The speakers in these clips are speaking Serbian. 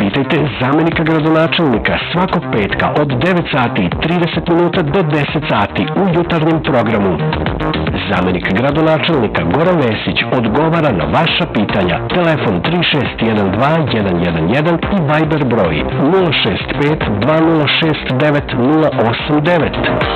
Pitajte zamenika gradonačelnika svakog petka od 9 sati i 30 minuta do 10 sati u jutarnjem programu. Zamenik gradonačelnika Goran Vesić odgovara na vaša pitanja. Telefon 3612 111 i Viber broj 065 206 9089.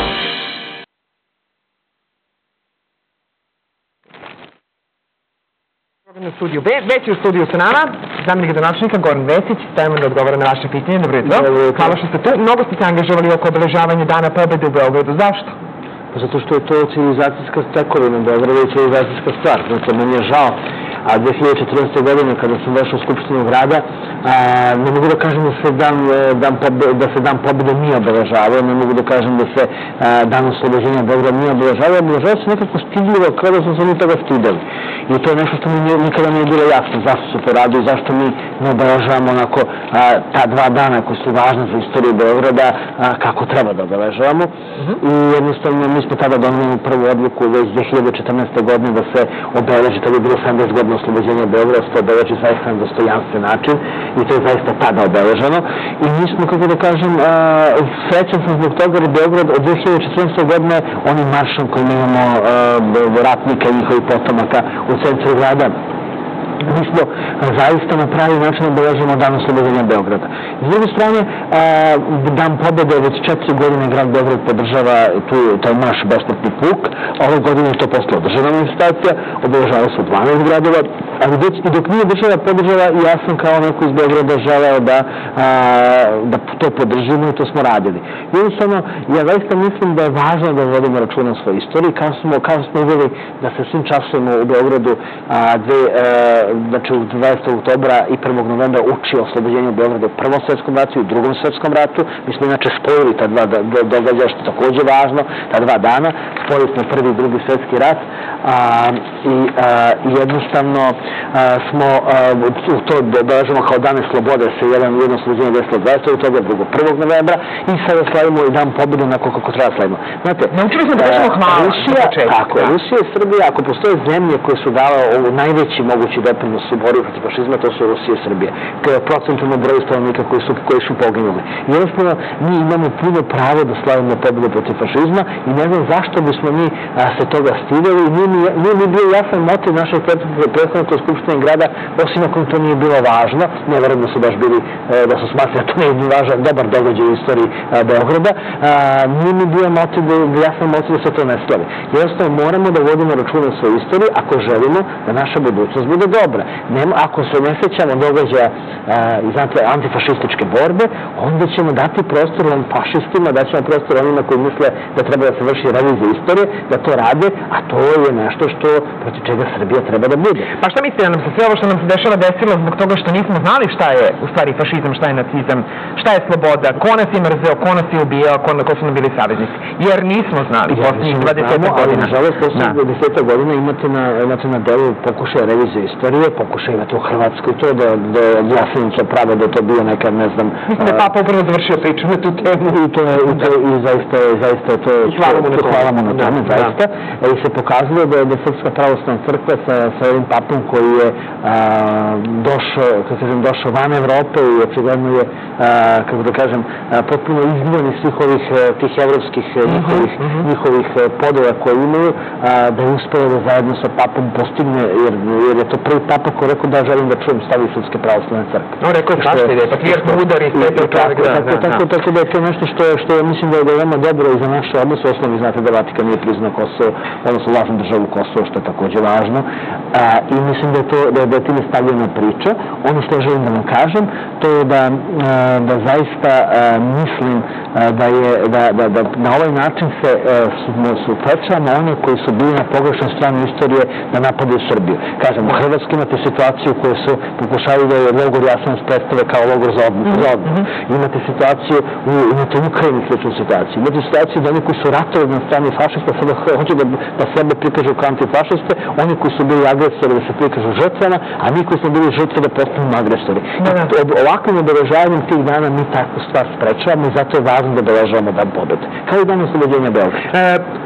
Već je u studiju sa nama, zamenik gradonačelnika Goran Vesić, stajemo da odgovara na vaše pitanje. Dobro jutro. Hvala što ste tu. Mnogo ste se angažovali oko obeležavanja Dana pobede u Beogradu. Zašto? Zato što je to civilizacijska tekovina Beograda i civilizacijska stvar. Znači, meni je žao, a 2014. godine kada sam došao u Skupštinu grada, ne mogu da kažem da se Dan pobede nije obeležavao, ne mogu da kažem da se Dan oslobođenja Beograda nije obeležavao, obeležavao se nekako stidljivo, kao da smo se mi toga stideli. I to je nešto što mi nikada nije bilo jasno, zašto se to radi i zašto mi ne obeležavamo onako ta dva dana koji su važni za istoriju Beograda, kako treba da obeležavamo. I jednostavno mi smo tada doneli prvu odluku već 2014. godine da se obeleži, tada je bilo 70 godina oslobođenja Beograda, se obeleži zaista na dostojanstven način i to je zaista tada obeleženo. I mi smo, kako da kažem, srećan sam zbog toga jer Beograd od 2014. godine onim maršom kojim imamo ratnika i njihovih potomaka u centru grada, mi smo zaista na pravi način obeležimo Dan oslobođenja Beograda. S druge strane, Dan pobede već 4 godine grad Beograd podržava taj marš besplatni puk. Ove godine je to postala državna manifestacija, obeležava se u 12 gradova, ali i dok nije država podržava i ja sam kao neko iz Beograda želeo da to podržimo i to smo radili. Jednostavno, ja zaista mislim da je važno da vodimo računa o svojoj istoriji, kao smo uveli da se svim časovima u Beogradu znači u 20. oktobra i 1. novembra uči o oslobođenju Beograda u Prvom svetskom ratu i u Drugom svetskom ratu. Mi smo inače spojili ta dva događaja, što je takođe važno, ta dva dana. Spojili smo Prvi i Drugi svetski rat i jednostavno smo to obeležimo kao Dane slobode, se jedno oslobođenje desilo 20. oktobra, drugo 1. novembra i sada slavimo i Dan pobede onako kako treba slavimo. Znate, naučili smo da kažemo hvala. Rusija i Srbija, ako postoje zemlje koje su dale najveći mogući doprinos u borbi protiv fašizma, to su Rusija i Srbija. Procentualno broj stanovnika koji su poginuli. Jednostavno, mi imamo puno pravo da slavimo pobedu protiv fašizma i ne znam zašto bismo mi se toga stideli. Nije mi bio jasan motiv našeg predstavnika Skupštine grada, osim ako to nije bilo važno. Ne verujem da su baš bili, da su smatrali da to nije važan, dobar događaj u istoriji Beograda. Nije mi bio jasan motiv da se to ne slavi. Jednostavno, moramo da vodimo računa o svojoj istoriji ako želimo da naša budućnost bude dobra. Ako se ne sećamo događaja iz antifašističke borbe, onda ćemo dati prostor fašistima, daćemo prostor onima koji misle da treba da se vrši revizija istorije, da to rade, a to je nešto što protiv čega Srbija treba da bude. Pa šta mislite da nam se sve ovo što nam se dešava desilo zbog toga što nismo znali šta je u stvari fašizam, šta je nacizam, šta je sloboda, ko nas je mrzeo, ko nas je ubijao, ko su nam bili saveznici? Jer nismo znali poslednjih 20 godina. Nažalost, poslednjih 10 godina imate na delu pokušaja revizije istorije, pokušaj imate u Hrvatskoj to da Jasenica prave da je to bio nekad, ne znam... Mislim da je Papa upravo završio priču na tu temu. I zaista je to... Hvala mu na tome, zaista. I se pokazuje da je Srpska pravoslavna crkva sa ovim papom koji je došao van Evrope i očigledno je, kako da kažem, potpuno izguban iz svih ovih tih evropskih njihovih podela koje imaju, da je uspeo da zajedno sa papom postigne, jer je to prvi papa koji rekao da želim da čujem stavi Srpske pravoslavne crkve. No, rekao je svašta ide, patrijarh udari sve to tako da je to nešto što mislim da je veoma dobro i za naše odnose. Osnovi znate da Vatikan nije priznao Kosovo, odnosno lažnu državu Kosovo, što je takođe važno. I mislim da je time stavljena priča. Ono što ja želim da vam kažem, to je da zaista mislim da na ovaj način se suprečavamo one koji su bili na pogrešnoj strani istorije da napadaju Srbiju. Kažem, u Hrvatskoj imate situaciju koje su pokušali da je logor Jasenovac predstave kao logor za odbranu. Imate situaciju, imate u Ukrajini sličnu situaciju. Imate situaciju da oni koji su ratovali na strani fašista sada hoće da sebe prikažu kao antifašiste, oni koji su bili agresori da se prikažu žrtvama, a mi koji smo bili žrtve da postanemo agresori. Ovakvim obeležavanjem tih dana mi takvu stvar sprečavamo i zato je važno da obeležavamo Dan pobede. Kao i Dan oslobođenja Beograda.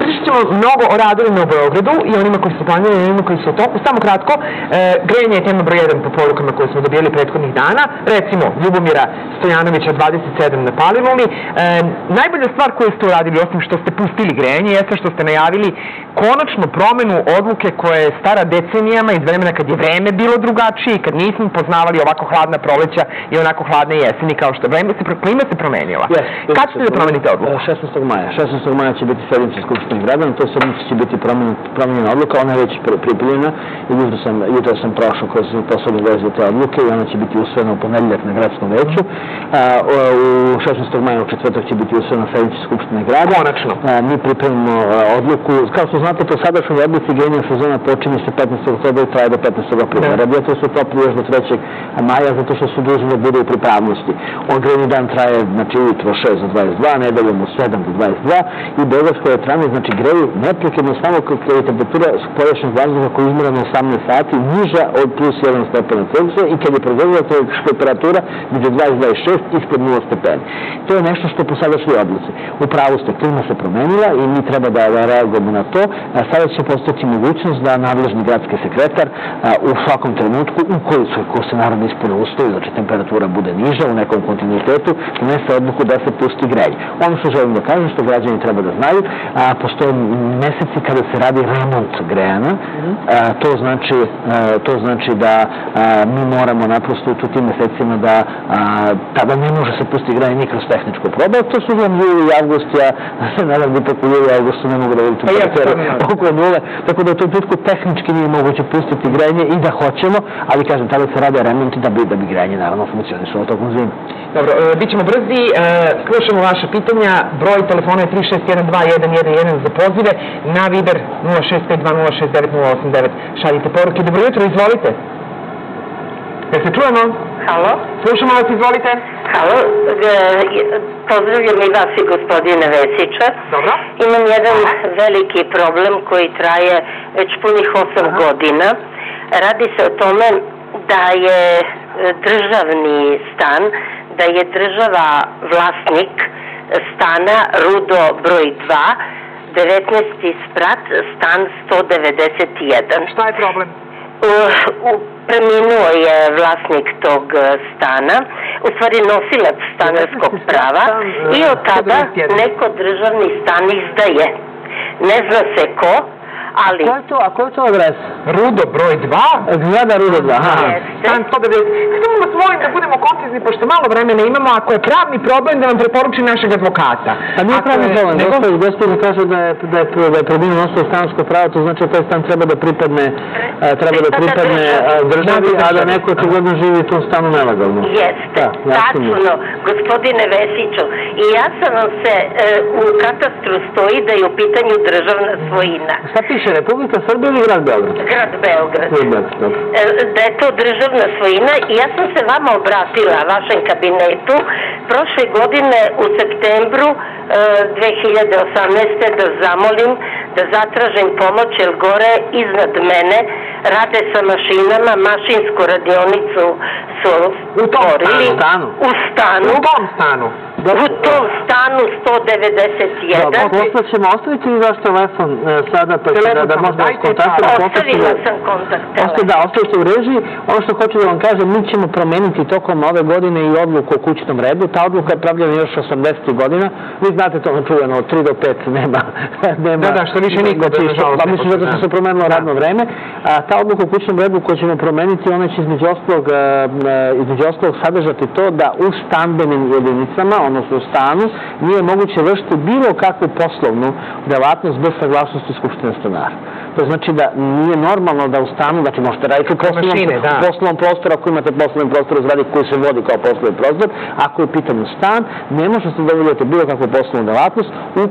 Pričat ćemo mnogo o radovima u Beogradu i onima koji su planirani i onima koji su u toku. Samo kratko, grejanje je tema broj 1 po porukama koje smo dobijali prethodnih dana. Recimo, Ljubomira Stojanovića 27 na Paliluli. Najbolja stvar koju ste uradili, osim što ste pustili grejanje, jeste što ste najavili konačnu promenu odluke koja je stara decenijama iz vremena kad je vreme bilo drugačije i kad nismo poznavali ovako hladna proleća i onako hladne jeseni kao što klima se promenila. Kad ćete da promenite odluku? 16. maja. 16. maja će biti sedmica Skupštine grada, na toj sedmici će biti promenjena odluka, ona je već pripremljena i jutro sam prošao kroz poslednje veze te odluke i ona će biti usvojena u ponedeljak na gradskom veću. U 16. maja u četvrtak će biti usvojena sedmica Skupštine grada. Konačno. Mi pripremimo odluku. Kao što znate, po sadašnjoj odluci grejna sezona počinje se 15. oktobra i traje do 15. aprila. Radijatori su topli još do 3. maja zato što su dužni da budu u pripravnosti. Grejni dan traje, znači ujutro 6 do 22, nedeljom u 7 do 22 i beogradske elektrane, znači greju neprekidno samo kada je temperatura spoljašnjeg vazduha koja je izmerena 18 sati niža od plus 1 stepena Celzija i kad je progledala temperatura među 20 i 26 ispod 0 stepeni. To je nešto što po sadašnjoj odluci. U pravu ste, klima se promenila i mi treba da reagujemo na to. Sada će postati mogućnost da nadležni gradski sekretar u svakom trenutku, ukoliko se naravno ispune uslovi, znači temperatura bude niža u nekom kontinuitetu, donese odluku da se pusti grejanje. Ono što želim da kažem, što građani treba da znaju, postoje meseci kada se radi remont grejana, to znači da mi moramo naprosto u tim mesecima da tada ne može se pusti grejanje ni kroz tehničku probu, to su vam juli i avgust, ja se nadam da ipak u juli i avgustu ne mogu da vidjeti temperature oko nule, tako da u tom trenutku tehnički nije moguće pustiti grejanje i da hoćemo, ali kažem, tada se rade remonti da bi grejanje naravno funkcionisalo tokom zime. Dobro, bit ćemo brzi, slušamo vaše pitanja, broj telefona je 3612111 za pozive, na Viber 0652069089 šaljite poruke. Dobro jutro, izvolite. Jel se čujemo? Halo? Slušamo vas, izvolite. Halo, pozdravljam i vas i gospodine Vesića. Dobro. Imam jedan veliki problem koji traje već punih 8 godina. Radi se o tome da je državni stan, da je država vlasnik stana Rudo broj 2, 19. sprat, stan 191. Šta je problem? Preminuo je vlasnik tog stana, u stvari nosilac stanarskog prava i od tada neko državni stan izdaje. Ne zna se ko, ali... A ko je to adres? Rudo broj 2? Zgrada Rudo 2, aha. Stan 190. Htimo vas molim da budemo koncizni, pošto malo vremena imamo, ako je pravni problem da vam preporuči našeg advokata. A nije pravni problem, gospodin kaže da je preminuo nosilac stanarskog prava, to znači da taj stan treba da pripadne državi, a da neko očigledno živi u tom stanu nelegalno. Jeste, tačno, gospodine Vesiću. I ja sam vam se, u katastru stoji da je u pitanju državna svojina. Šta piše, Republika Srbija ili grad Beograd? Grad Beograd. Da je to državna svojina i ja sam se vama obratila, vašem kabinetu, prošle godine u septembru 2018. da zamolim, da zatražim pomoć, jer gore iznad mene rade sa mašinama, mašinsku radionicu su stvorili. U stanu? U tom stanu? U tom stanu 191. Posle ćemo ostaviti i vaš telefon sada, pa da možda kontaktiramo. Ostavila sam kontakt telefon. Da, ostavite u režiji. Ono što hoću da vam kažem, mi ćemo promeniti tokom ove godine i odluku o kućnom redu. Ta odluka je pravljena još 80. godina. Vi znate to čuveno, od 3 do 5 nema. Da, što više niko. Mislim zato što se promenilo radno vreme. Ta odluka o kućnom redu koju ćemo promeniti, ona će između ostalog sadržati to da u stambenim jedinicama, odnosno u stanu, nije moguće vršiti bilo kakvu poslovnu delatnost bez saglasnosti Skupštine stanara. To znači da nije normalno da u stanu, znači možete raditi u poslovnom prostoru, ako imate poslovni prostor u zgradi koji se vodi kao poslovni prostor, ako je pitanju stan, ne možete da obavljate bilo kakvu poslovnu delatnost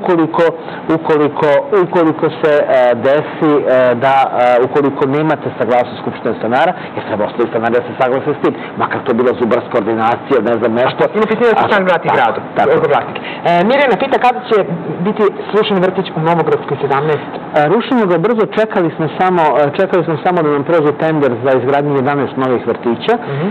ukoliko se desi da, ukoliko nemate saglasnost Skupštine stanara, jer treba ostali stanari da se saglase s tim, makar to bila zubarska ordinacija, ne znam nešto. Ima pitanje da se stan vrati gradu. Mirjana pita kada će biti srušeni vrtić u Novogradskoj 17? Rušimo ga brzo, čekali smo samo da nam prođe tender za izgradnju 11 novih vrtića.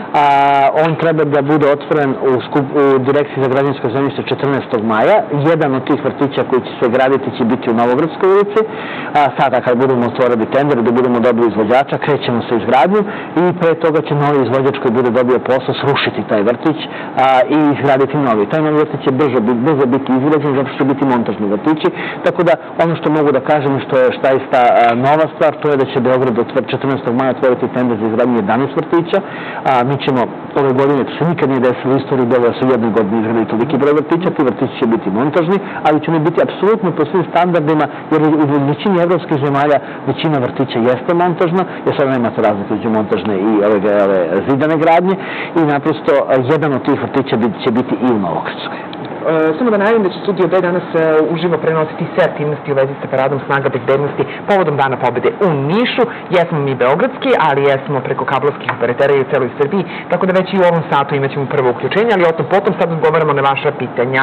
On treba da bude otvoren u Direkciji za građevinsko zemljište 14. maja. Jedan od tih vrtića koji će se graditi će biti u Novogradskoj ulici. Sada kad budemo otvorili tender, da budemo dobili izvođača, krećemo sa izgradnjom i pre toga će novi izvođač koji bude dobio posao srušiti taj vrtić i izgraditi novi. Taj novi vrtić će brzo biti izgrađen, zato što će biti montažni vrtići. Tako da ono što mogu da kažem što je zaista nova stvar, to je da će Beograd 14. maja otvoriti tender za izgradnju 11 vrtića. Mi ćemo ove godine, to se nikad nije desilo u istoriji Beograda, su jedne godine izgradili toliki broj vrtića, ti vrtići će biti montažni, ali će oni biti apsolutno po svim standardima, jer u većini evropskih zemalja većina vrtića jeste montažna, jer sad nemate razlike među montažne i ove zidane gradnje i naprosto jedan od tih vrtića će biti i u Novogradskoj. Samo da najavim da će Studio B danas uživo prenositi sve aktivnosti u vezi sa paradom snaga bezbednosti povodom Dana pobede u Nišu. Jesmo mi beogradski, ali jesmo preko kablovskih operatera i u celoj Srbiji, tako da već i u ovom satu imaćemo prvo uključenje, ali o tom potom sad odgovaramo na vaša pitanja.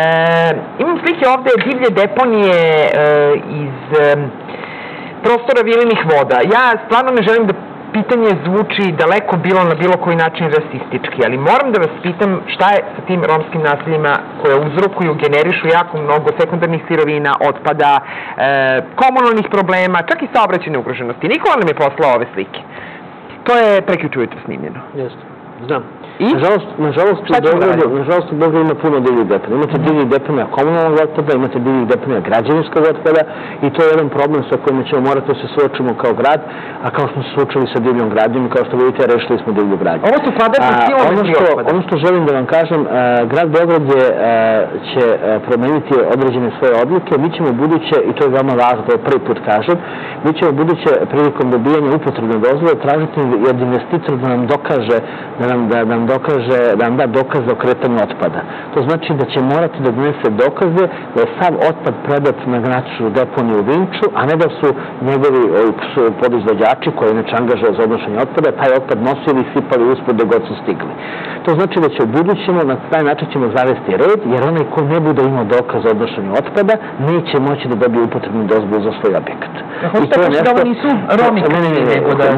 Imam slike ovde divlje deponije iz prostora Vilinih voda. Ja stvarno ne želim da pitanje zvuči daleko bilo na bilo koji način rasistički, ali moram da vas pitam šta je sa tim romskim naseljima koje uzrokuju, generišu jako mnogo sekundarnih sirovina, otpada, komunalnih problema, čak i saobraćajne ugroženosti. Nikola nam je poslao ove slike. To je prekjuče ujutro snimljeno. Jeste, znam. Nažalost, u Beogradu ima puno divljih deponija. Imate divljih deponija komunalnog otpada, imate divljih deponija građevinskog otpada i to je jedan problem sa kojim ćemo morati da se suočimo kao grad, a kao što smo se suočili sa divljom gradnjom i kao što vidite, rešili smo divlju gradnju. Ovo su kvadratni kilometri otpada. Ono što želim da vam kažem, grad Beograd će promeniti određene svoje odluke. Mi ćemo buduće, i to je veoma važno, to je prvi put kažem, mi ćemo buduće prilikom dobijanja upotrebne dozvole tražiti od investitora da nam dokaže, da nam da dokaze o kretanju otpada. To znači da će morati da donese dokaze da je sav otpad predat na graničnu deponiju u Vinču, a ne da su njegovi podizvođači koji inače angažuju za odnošenje otpada, taj otpad nosili i sipali uspod dok god su stigli. To znači da će u budućemo, na taj način ćemo zavesti red, jer onaj ko ne bude imao dokaz o odnošenju otpada, neće moći da dobije upotrebnu dozvolu za svoj objekat. Hoćete kažete da ovo nisu Romi krivi, nego da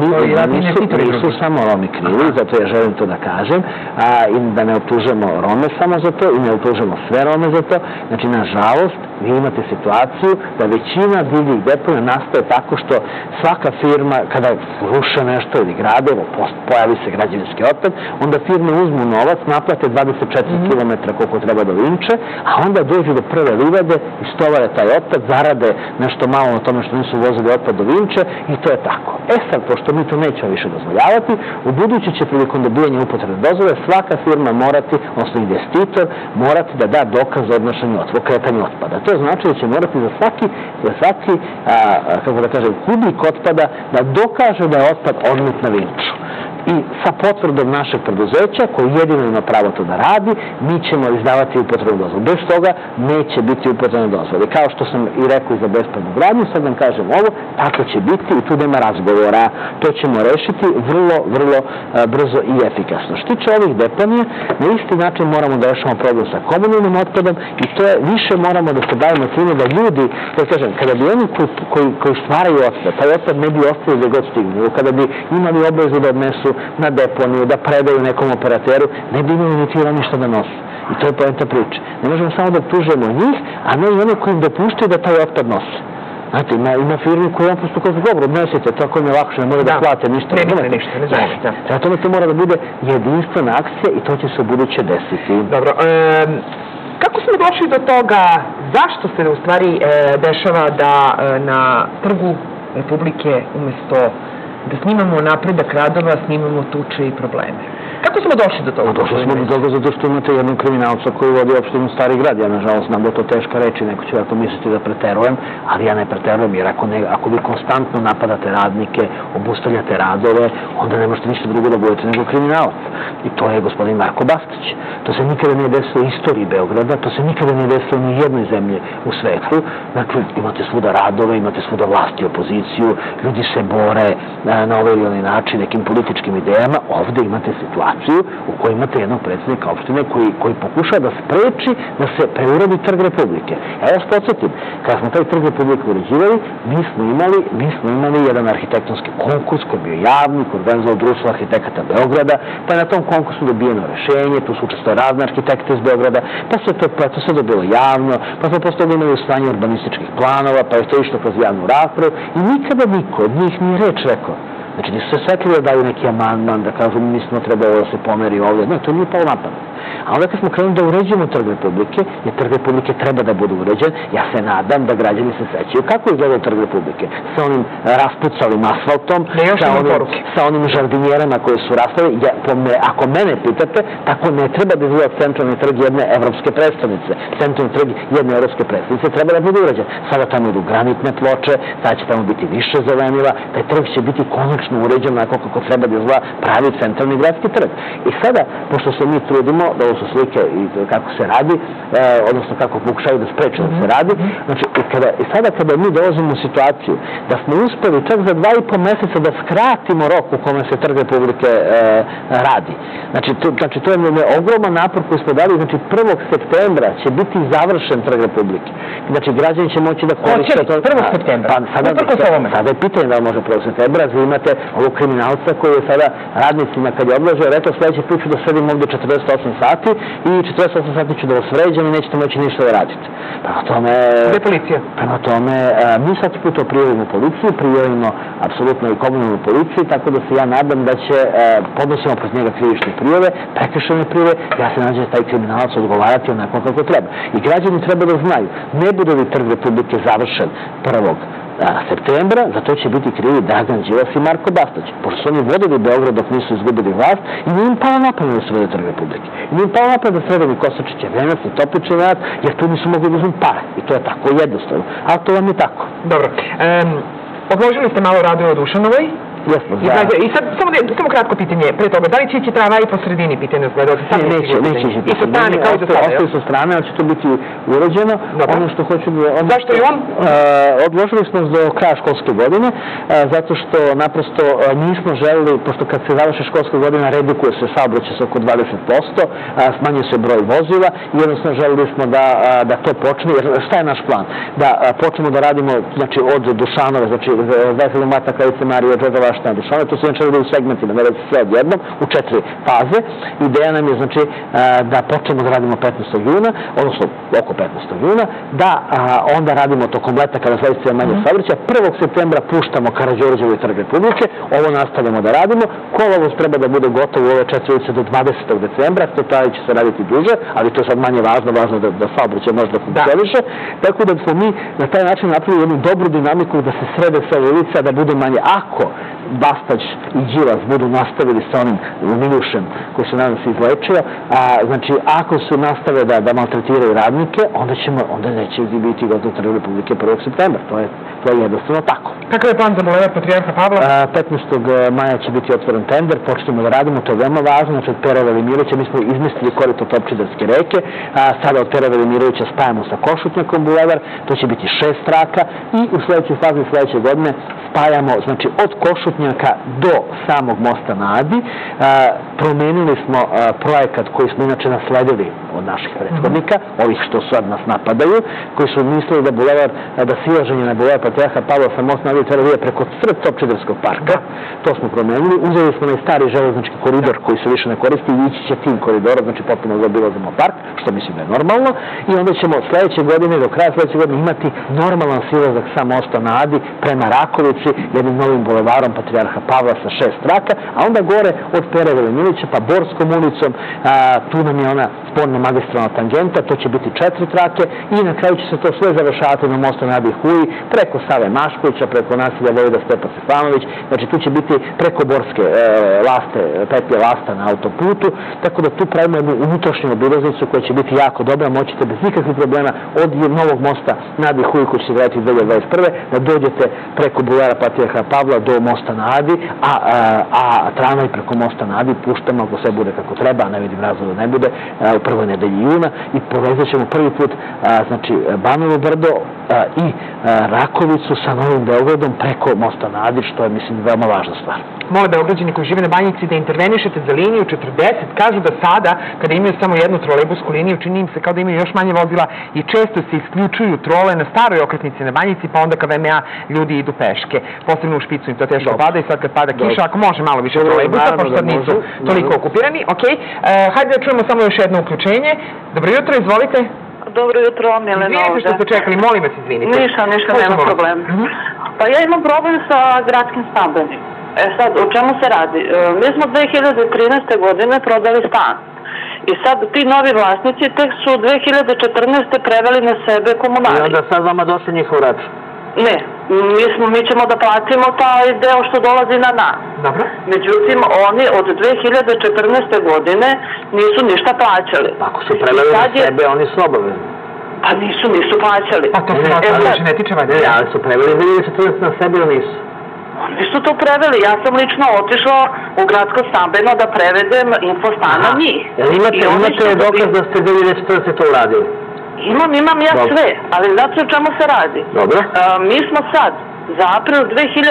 nisu samo Romi krivi, zato ja želim to da kažem, i da ne optužemo Rome samo za to i ne optužemo sve Rome za to. Znači, nažalost, vi imate situaciju da većina divljih deponija nastaje tako što svaka firma, kada ruše nešto ili grade, pojavi se građevinski otpad, onda firme uzmu novac, naplate 24 km koliko treba do Vinče, a onda dođu do prve livade, istovare taj otpad, zarade nešto malo na tome što nisu vozili otpad do Vinče i to je tako. Sad, pošto mi to nećemo više dozvoljavati, u budući će prilikom dobijanja upotrebne dozvole svaka firma morati, odnosno investitor, morati da da dokaz o odnošenju o kretanju otpada. To znači da će morati za svaki kako da kažem, kubik otpada da dokaže da je otpad odnet na Vinču. I sa potvrdom našeg preduzeća, koji jedino ima pravo to da radi, mi ćemo izdavati upotrebnu dozvolu. Bez toga neće biti upotrebne dozvole. Kao što sam i rekao i za bespravnu gradnju, sad vam kažem ovo, tako će biti i tu nema razgovora. To ćemo rešiti vrlo brzo i efikasno. Što tiče ovih deponija, na isti način moramo da rešimo problem sa komunalnim otpadom i to je više moramo da se bavimo time da ljudi, da kažem, kada bi oni koji stvaraju otpad, taj otpad ne bi ostavili da god stignu, kada bi imali obavezu da odnesu na deponiju, da predaju nekom operateru, ne bi imali niti oni šta da nosi. I to je poenta priče. Ne možemo samo da optužujemo njih, a ne i one koji im dopuštaju da taj otpad nose. Znate, ima firmi koji vam prosto kažu, dobro, odnesite, tako im je lakše, ne moraju da plate ništa. Ne zovete. Zato to mora da bude jedinstvena akcija i to će se u buduće desiti. Dobro, kako smo došli do toga, zašto se u stvari dešava da na Trgu Republike umesto da snimamo napredak radova, snimamo tuče i probleme? Kako smo došli do toga? Došli smo do toga zato što imate jednog kriminalca koji vodi opštinu Stari Grad. Ja, nažalost, znam da je to teška reč i neko će ja to misliti da preterujem, ali ja ne preterujem, jer ako vi konstantno napadate radnike, obustavljate radove, onda ne možete ništa drugo da budete nego kriminalac. I to je gospodin Marko Bastić. To se nikada nije desilo u istoriji Beograda, to se nikada nije desilo ni jednoj zemlji u svetu. Dakle, imate svuda radove, imate svuda vlast i opoziciju, ljudi se bore na ovaj ili onaj način nekim političkim idejama. Ovde imate situaciju situaciju u kojoj imate jednog predsjednika opštine koji pokušava da spreči da se preuradi Trg Republike. Ja vas podsjetim, kada smo taj Trg Republike uređivali, mi smo imali jedan arhitektonski konkurs koji je bio javni, koji je organizovao Društvo arhitekata Beograda, pa je na tom konkursu dobijeno rešenje, tu su učestvovali razni arhitekte iz Beograda, pa to sve dobilo javno, pa smo posle toga imali usvajanje urbanističkih planova, pa je to išlo kroz javnu raspravu i nikada niko od njih nije reč rekao. Znači, nisu se setili da daju neki amandman, da kažu mislimo trebalo da se pomeri ovdje. Ne, to nije palo na pamet. A onda kad smo krenuli da uređujemo Trg Republike, jer Trg Republike treba da bude uređen, ja se nadam da građani se sećaju kako je izgledao Trg Republike. Sa onim raspucalim asfaltom, sa onim žardinjerama koje su rastali. Ako mene pitate, tako ne treba da izgleda centralni trg jedne evropske prestonice. Centralni trg jedne evropske prestonice treba da bude uređen. Sada tamo idu granitne ploče, sada će tamo biti više zelenila, taj trg će biti konačno uređen onako kako treba da izgleda pravi centralni gradski trg. I sada, pošto se mi trudimo, da ovo su slike i kako se radi, odnosno kako pokušaju da spreče da se radi, znači i sada kada mi dolazimo u situaciju da smo uspeli čak za 2,5 meseca da skratimo rok u kome se Trg Republike radi. Znači to je ogroman napor koji smo dali, znači 1. septembra će biti završen Trg Republike. Znači građani će moći da koriste to. 1. septembra? Sada je pitanje da može 1. septembra, imate ovog kriminalca koji je sada radnicima kad je odlažio, reto sledeći put ću da sedim ovde 48 sati i 48 sati ću da vas vređam i nećete moći ništa da radite. Prema tome... Gde je policija? Prema tome, mi svaki put to prijavimo policiju, prijavimo apsolutno i komunalnu policiju, tako da se ja nadam da će podnosimo protiv njega krivične prijave, prekršajne prijave, ja se nadam da će taj kriminalac odgovarati onako kako treba. I građani treba da znaju, ne bude li Trg Republike završen 1. septembra, za to će biti krivi Dragan Đilas i Marko Bastać. Pošto su oni vodili Beograd dok nisu izgubili vlast i nije im palo napamet da se vode Trg Republike. I nije im palo napamet da srede ni Kosačića venac, ni Topličev venac, jer tu nisu mogli da uzmu pare. I to je tako jednostavno. Ali to vam je tako. Dobro. Odložili ste malo radio o Dušanovoj. I sad, samo kratko pitanje pre toga, da li će ići tramvaj po sredini, pitanje gledalci? Neće ići. I sa strane, kao i do sada, ostaje sa strane, ali će to biti uređeno. Ono što hoću da... Zašto i on? Odložili smo do kraja školske godine, zato što naprosto nismo želeli, pošto kad se završi školska godina, redukuje se saobraćaj oko 20%, smanjuje se broj vozila i jednostavno želeli smo da to počne, jer šta je naš plan? Da počnemo da radimo, znači, od Dušanove, znači, Veselog Mata, Kravice Marije, Đorđeva na Dušanove, to se inače radi u segmentima, ne radi sve odjednom, u 4 faze. Ideja nam je, znači, da počnemo da radimo 15. juna, odnosno oko 15. juna, da onda radimo tokom leta kada sledi manje saobraćaja. 1. septembra puštamo Karađorđevo i Trg Republike, ovo nastavljamo da radimo, kolovoz treba da bude gotovo u ove 4 ulice do 20. decembra, to će se raditi duže, ali to je sad manje važno da saobraćaj može da funkcioniše, tako da smo mi na taj način napravili jednu dobru dinamiku da se srede sve ulice, da bude manje. Ako Bastać i Đilas budu nastavili sa onim Miljušem koji se nadam se izlečio, znači ako su nastave da maltretiraju radnike, onda neće biti gotovo Trg Republike 1. septembra. To je jednostavno tako. Kakav je plan za bulevar Patrijarha Pavla? 15. maja će biti otvoren tender, počnemo da radimo, to je veoma važno, znači od Pera Velimirovića mi smo izmestili korito Topčidarske reke, sada od Pera Velimirovića spajamo sa Košutnjakom bulevar, to će biti 6 traka i u sledećoj fazi sledeće godine spajamo, znači od Košutnjaka do samog mosta na Adi. Promenili smo projekat koji smo inače nasledili od naših prethodnika, ovih što sad nas napadaju, koji su mislili da bulevar, da silaženje na bulevar Patrijarha Pavla sa most na Adi treba da preko sred Topčidarskog parka. To smo promenili. Uzeli smo stari železnički koridor koji se više ne koristi i ići će tim koridorom, znači potpuno zaobilazimo park, što mislim da je normalno. I onda ćemo sledeće godine, do kraja sledeće godine imati normalan silazak sa mosta na Adi prema Rakovici, jednim novim bulevarom Patrijarha Pavla sa 6 traka, a onda gore od Pere Velimirovića pa Borskom ulicom, tu nam je ona sporna magistralna tangenta, to će biti 4 trake i na kraju će se to sve završavati na mostu na Adi Huji, preko Save Maškovića, preko naselja Vojvoda Stepa Stefanović, znači tu će biti preko Borske petlje Lasta na autoputu, tako da tu pravimo jednu unutrašnju obilaznicu koja će biti jako dobra, moćete bez nikakvih problema od novog mosta na Adi Huji koji će se graditi 2021. da dođete preko bulevara Patrijarha Pavla do mosta na Adi, a tramvaj preko mosta na Adi puštamo ako sve bude kako treba, a ne vidim razloga da ne bude, u prvoj nedelji juna i povezat ćemo prvi put, znači Banovo Brdo i Rakovicu sa Novim Beogradom preko mosta na Adi, što je, mislim, veoma važna stvar. Mole Beograđani koji žive na Banjici da intervenišete za liniju 40. Kažu da sada, kada imaju samo jednu trolejbusku liniju, čini im se kao da imaju još manje vozila i često se isključuju trole na staroj okretnici na Banjici, pa onda ka VMA ljudi idu peške. Posebno u Špicu im to teško pada i sad kad pada kiša, ako može malo više trolejbusa, pošto sad nisu toliko okupirani. Ok, hajde da čujemo samo još jedno uključenje. Dobro jutro, izvolite. Dobro jutro, Milena ovde. Izvinite što ste čekali, molim vas, izvinite. Ništa, nema problema. Pa ja imam problem sa gradskim stambenim. Sad, o čemu se radi? Mi smo 2013. godine prodali stan. I sad ti novi vlasnici tek su 2014. preveli na sebe komunalije. I onda sad vama došli njihov račun? Ne, mi ćemo da platimo taj deo što dolazi na nas. Dobro. Međutim, oni od 2014. godine nisu ništa plaćali. Ako su preveli na sebe, oni su obavezni. Pa nisu plaćali. Pa to se ne tiče valjda. Ali su preveli 2014 na sebe ili nisu? Oni su to preveli. Ja sam lično otišla u gradsko stambeno da prevedem infostan na njih. Imate dokaz da ste 2014 to uradili? Imam ja sve, ali znate o čemu se radi? Dobro. Mi smo sad za april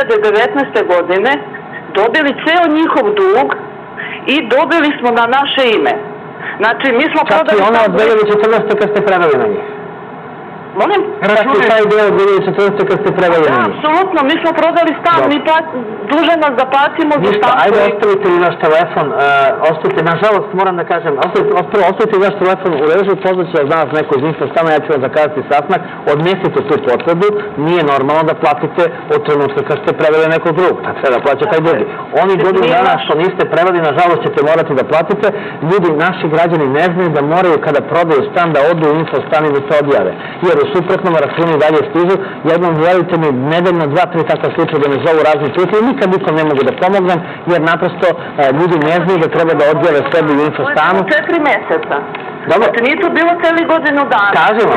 2019. godine dobili ceo njihov dug i dobili smo na naše ime. Znači, mi smo prodali... Čak i ona od 2014. kad ste preveli na njih? Molim? Čak i taj deo od 2014. kad ste preveli na njih? Apsolutno, mi smo prodali stan, mi duže nas da platimo za stan. Ajde, ostavite li naš telefon, ostavite, nažalost, moram da kažem, ostavite naš telefon u režiju, pozvaću vas danas neko iz Infostana, ja ću vam zakazati sastanak, odnesite tu potvrdu, nije normalno da platite od trenutka kad ste preveli nekog drugog, pa treba da plaća taj drugi. Oni godinu dana što niste preveli, nažalost ćete morati da platite, ljudi, naši građani ne znaju da moraju kada prodaju stan da odu u Infostan i da se odjave, jer u suprotnom računi dalje stižu, jednom vjerujte mi, nedeljno 2-3 takva slučaja da me zovu razni puta i nikad nikom ne mogu da pomognem, jer naprosto ljudi ne znaju da treba da odjave sebi u Infostanu. 4 meseca. Dobro. Znači nije to bilo celi godinu dana.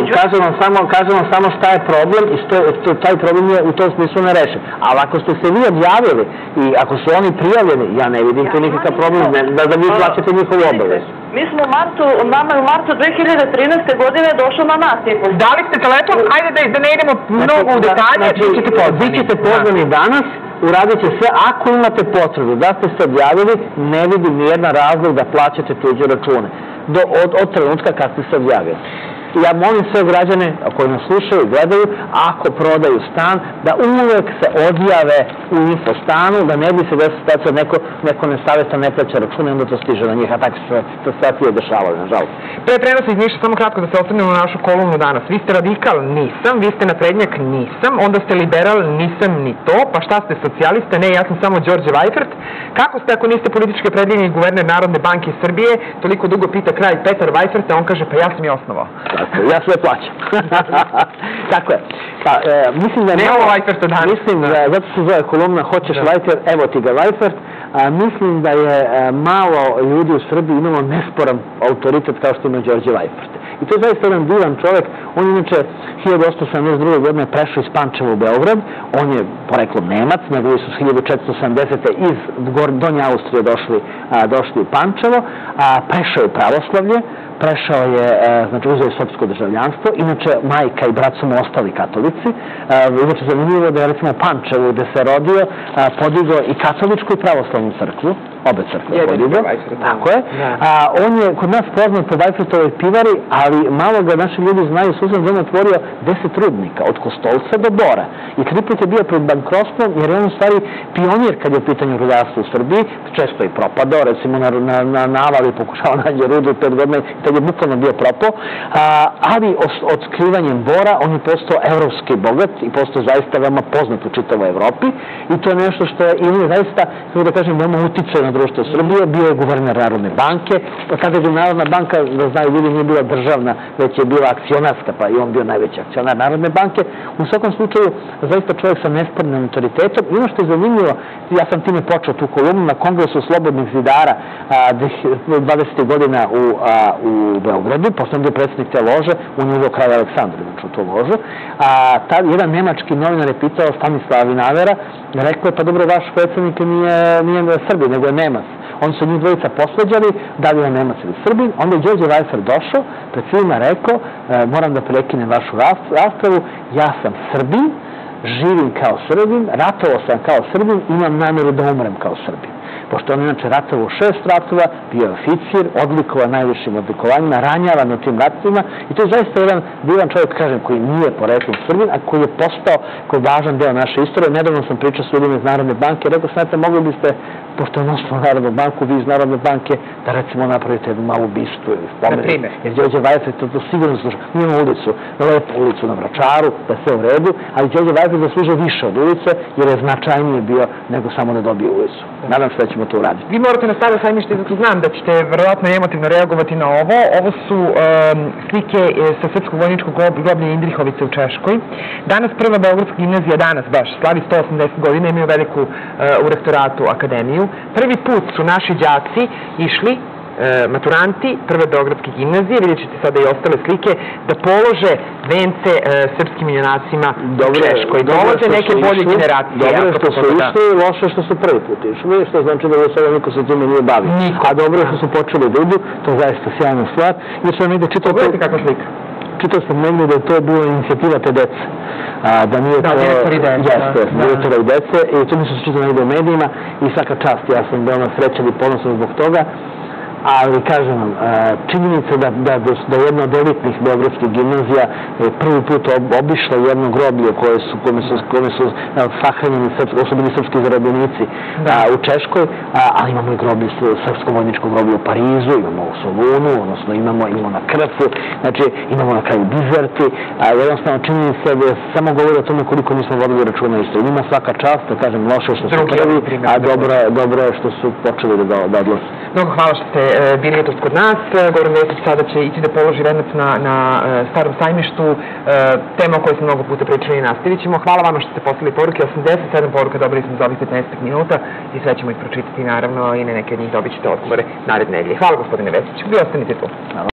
Kažem vam samo šta je problem i taj problem je u tom smislu nerešiv. Ali ako ste se vi odjavili i ako su oni prijavljeni, ja ne vidim tu nikakav problem da vi plaćate njihovu obavezu. Mi smo nama je u martu 2013. godine došlo na nas. Dali ste telefon, ajde da ne idemo mnogo u detalje, vi ćete pozvani danas, uradit će sve, ako imate potvrdu da ste se odjavili, ne vidim nijedan razlog da plaćate tuđe račune. Od trenutka kad ste se odjavili. Ja molim sve građane koji nas slušaju i gledaju, ako prodaju stan, da uvek se odjave u Infostanu, da ne bi se desila situacija neko nesavestan ne plaća račune, onda to stiže na njih, a tako se to situacije dešavaju, nažalost. Pre prenosa iz Niša, samo kratko da se osvrnemo na našu kolumnu danas. Vi ste radikal, nisam, vi ste naprednjak, nisam, onda ste liberal, nisam ni to, pa šta ste socijalista, ne, ja sam samo Đorđe Vajfert. Kako ste ako niste politički opredeljeni guverner Narodne banke Srbije, toliko dugo pita kralj Petar Vajfert, a on kaže, pa ja sam je osnovao. Ja sve plaćam. Tako je. Mislim da ne ovo Vajferta danas. Mislim da, zato se zove kolumna Hoćeš Vajfert, evo ti ga Vajfert. Mislim da je malo ljudi u Srbiji imalo nesporan autoritet kao što ima Đorđe Vajfert. I to je zaista jedan divan čovjek. On inače 1872. godine prešao iz Pančeva u Beograd. On je poreklom Nemac. Njegovi su 1470. iz Donje Austrije došli u Pančevo. Prešao je pravoslavlje. Prešao je, znači uzeo je srpsko državljanstvo, inače majka i brat su mu ostali katolici, inače zanimljivo da je recimo u Pančevu gde se rodio, podigao i katoličku i pravoslavnu crkvu, obe crkve podigao, tako je. On je kod nas poznat po Vajfertovoj pivari, ali malo ga naši ljudi znaju, Susan Dom otvorio 10 rudnika, od Kostolca do Bora. I 3 put je bio pred bankrotstvom, jer je on u stvari pionir kad je u pitanju rudarstva u Srbiji, često je propadao, recimo na Navali pokušao nađe rudu 5 godina, tad je bukvalno bio propao, ali otkrivanjem Bora on je postao evropski bogat i postao zaista veoma poznat u čitavoj Evropi i to je nešto što je ili zaista, kako da kažem, veoma uticao na društvo Srbije, bio je guverner Narodne banke, tada je Narodna banka, da znaju ljudi, nije bila državna, već je bila akcionarska, pa i on bio najveći akcionar Narodne banke. U svakom slučaju, zaista čovjek sa nespornim autoritetom. I ono što je zanimljivo, ja sam time počeo tu kolumnu na Kongresu slobodnih zidara 20. godina u Beogradu, pošto je bio predsjednik te lože, u njegov kralj Aleksandar, znači u tu ložu. Tad jedan nemački novinar je pitao Stanislava Vinavera, rekao je, pa dobro, vaš predsjednik nije Srbi, nego je Nemac. Oni su njih dvojica posvađali, da li on Nemac ili Srbin, onda je Đorđe Vajfer došao, pred svima rekao, moram da prekinem vašu raspravu, ja sam Srbin, živim kao Srbin, ratovao sam kao Srbin, imam nameru da umrem kao Srbin. Pošto on inače ratovao 6 ratova, bio je oficir, odlikovan najvišim odlikovanjima, ranjavan u tim ratovima i to je zaista jedan divan čovjek, kažem, koji nije poreklom Srbin, a koji je postao koji je važan deo naše istorije. Nedavno sam pričao s ljudima iz Narodne banke, rekao sam, znate, mogli biste, pošto je nosimo Narodnu banku, vi iz Narodne banke, da recimo napravite jednu malu bistu ili spomenik. Jer Đorđe Vajfer to sigurno sluša. Mi imamo ulicu, lepu ulicu na Vračaru, da je sve u redu, ali Đorđe Vajfer zaslužuje više od ulice, jer je značajnije bio nego samo da dobije ulicu. Nadam se da ćemo to uraditi. Vi morate na Staro sajmište, zato znam da ćete verovatno emotivno reagovati na ovo. Ovo su slike sa Srpskog vojničkog groblja Indrihovice u Češkoj. Danas prva Beogradska gimnazija, danas baš, slavi 180 godina, imaju veliku u rektoratu akademiju. Prvi put su naši đaci išli, maturanti prve Beogradske gimnazije, vidjet ćete sada i ostale slike, da polože vence srpskim junacima u Češkoj. Dolaze neke bolje generacije. Dobro je što su išli, loše što su prvi put išli, što znači da sada niko se time nije bavio. A dobro je što su počeli da idu, to je zaista sjajna stvar. Pogledajte kakva slika. Čitao sam negdje da je to bila inicijativa te dece. Da nije to... direktora i dece. I to mi se čitao negdje u medijima i svaka čast. Ja sam veoma srećan i ponosan zbog toga. Ali, kažem vam, činjenica da jedna od elitnih beogradskih gimnazija prvi put obišla jedno groblje kome su sahranjeni osobini srpski zarobljenici u Češkoj, ali imamo i groblje, srpsko vojničko groblje u Parizu, imamo u Solunu, odnosno imamo na Krfu, znači imamo na kraju Bizerti, jednostavno činjenica da samo govori o tome koliko nismo vodili računa isto. Ima svaka čast, da kažem, loše što su prvi, a dobro je što su počeli da odlaze. Mnogo hvala što ste bili jutros kod nas. Goran Vesić sada će ići da položi venac na Starom sajmištu. Tema o kojoj smo mnogo puta pričali i nastavit ćemo. Hvala vama što ste poslali poruke. 87 poruka dobili smo za ovih 15 minuta i sve ćemo ih pročitati naravno i na neke od njih dobit ćete odgovore naredne nedelje. Hvala gospodine Vesić. Vi ostanite tu.